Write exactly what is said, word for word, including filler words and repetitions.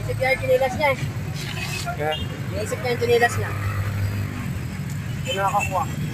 Iniisip niya yung chinilas niya eh. Kaya, Iniisip niya yung chinilas niya. hindi na nakakuha.